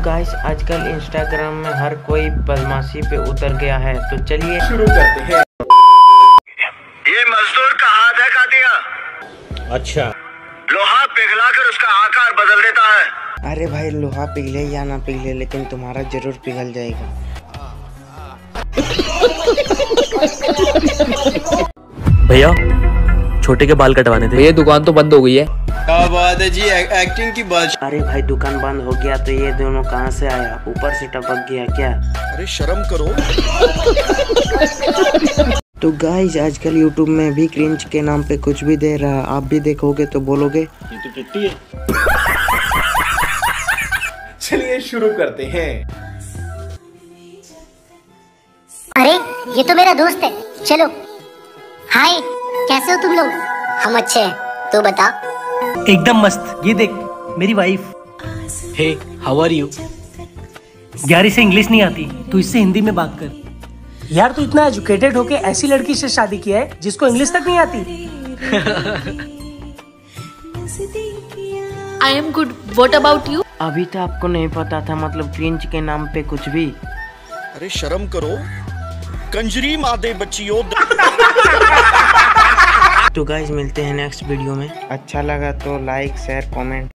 Guys आजकल Instagram में हर कोई बदमाशी पे उतर गया है, तो चलिए शुरू करते हैं। ये मजदूर का हाथ है का दिया? अच्छा। लोहा पिघलाकर उसका आकार बदल देता है। अरे भाई लोहा पिघले या ना पिघले, लेकिन तुम्हारा जरूर पिघल जाएगा। भैया छोटे के बाल कटवाने थे। ये दुकान तो बंद हो गई है। क्या बात है जी, एक्टिंग की बात। अरे भाई दुकान बंद हो गया तो ये दोनों कहाँ से आया? ऊपर से टपक गया क्या? अरे शर्म करो। तो गाइस आजकल यूट्यूब में भी क्रिंज के नाम पे कुछ भी दे रहा है, आप भी देखोगे तो बोलोगे ये तो टट्टी है। चलिए शुरू करते हैं। अरे ये तो मेरा दोस्त है, चलो। हाय कैसे हो तुम लोग? हम अच्छे हैं, तू बता। एकदम मस्त। ये देख मेरी wife. Hey how are you? यार इसे इंग्लिश नहीं आती, तू इससे हिंदी में बात कर। यार तू इतना एजुकेटेड होके ऐसी लड़की से शादी किया है जिसको इंग्लिश तक नहीं आती। I am good, what about you? अभी तो आपको नहीं पता था, मतलब क्रिंज के नाम पे कुछ भी। अरे शर्म करो, कंजरी मादे बच्चियों। तो गाइस मिलते हैं नेक्स्ट वीडियो में। अच्छा लगा तो लाइक शेयर कमेंट।